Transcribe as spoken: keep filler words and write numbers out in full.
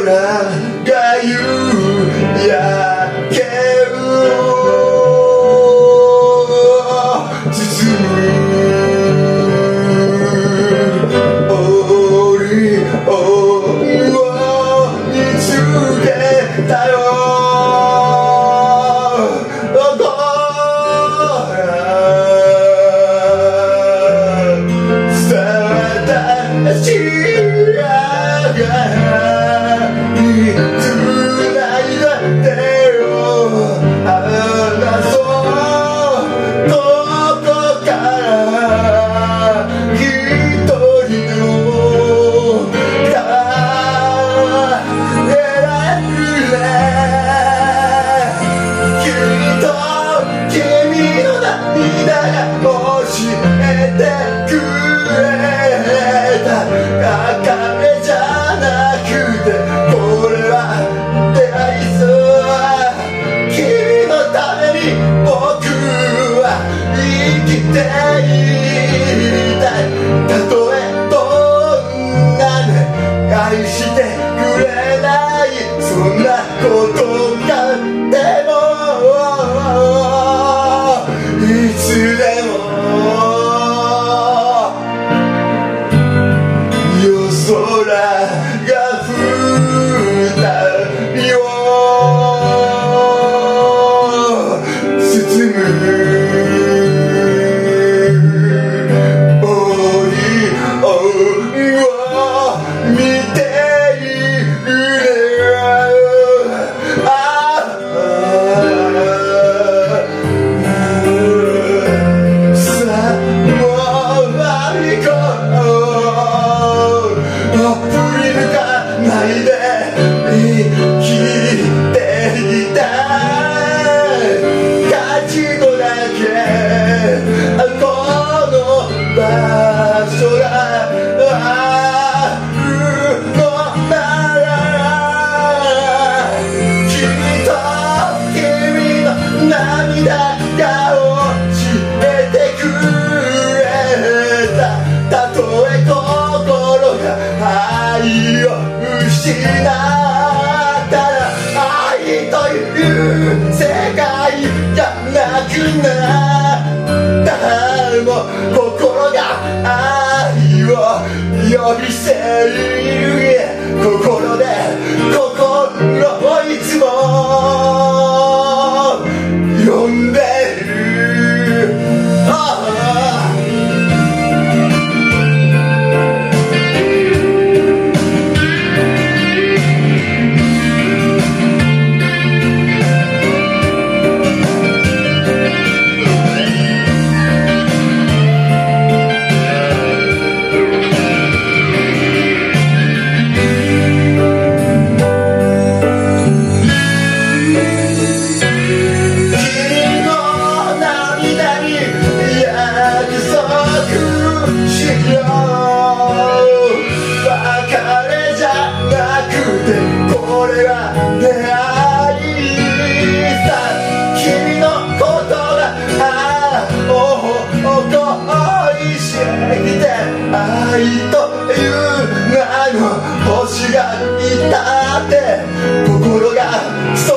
が夕焼けを包む檻を見つけたよ。愛してくれないそんなことがでもいつでも夜空が降ったよ包む失ったら愛という世界がなくなったも心が愛を呼び捨てる心で心をいつも呼んでる。ああこれは出会いさ。君のことがああお恋してきて愛という名の星がいたって心がそ